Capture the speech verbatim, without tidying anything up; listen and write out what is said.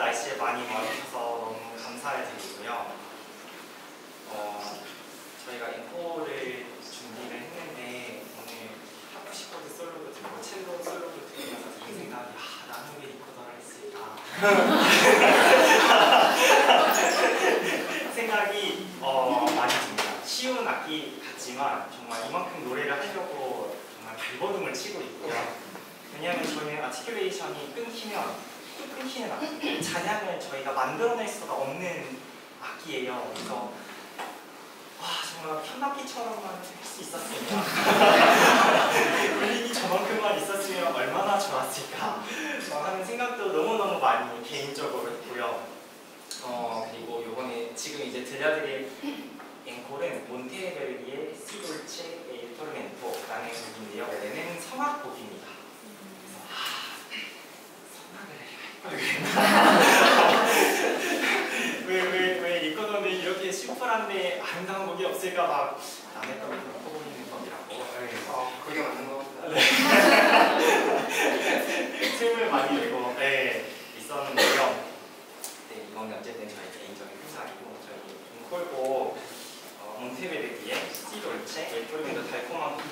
날씨에 많이 와주셔서 너무 감사드리고요. 어, 저희가 앵콜을 준비를 했는데 오늘 하프시코드 솔로도 듣고 첼로 솔로도 들으면서 이 생각이 아, 나는 왜 리코더를 했을까 생각이 어, 많이 듭니다. 쉬운 악기 같지만 정말 이만큼 노래를 하려고 정말 발버둥을 치고 있고요. 왜냐하면 저희는 아티큘레이션이 끊기면 또 끊기는 악기, 잔향을 저희가 만들어낼 수가 없는 악기예요. 그래서 와 정말 현악기처럼만 할 수 있었으면 울림이 저만큼만 있었으면 얼마나 좋았을까 하는 생각도 너무너무 많이 개인적으로 했고요. 어, 그리고 요번에 지금 이제 들려드릴 앵콜은 몬테베르디의 시 돌체 e 토르멘토라는 곡인데요. 원래는 성악곡입니다. 그래서 아, 성악을 왜, 왜, 왜 리코더는 이렇게 심플한데 아름다운 곡이 없을까 막 남의 떡을 퍼보이는 법이라고. 어, 그게 맞는 것 같아요. 네. 틈을 많이 내고 네, 있었는데요. 네, 이건 어쨌든 저희 개인적인 생각이고 저희 앵콜곡 어, 몬테베르디의 시 돌체 e 토르멘토 달콤한 곡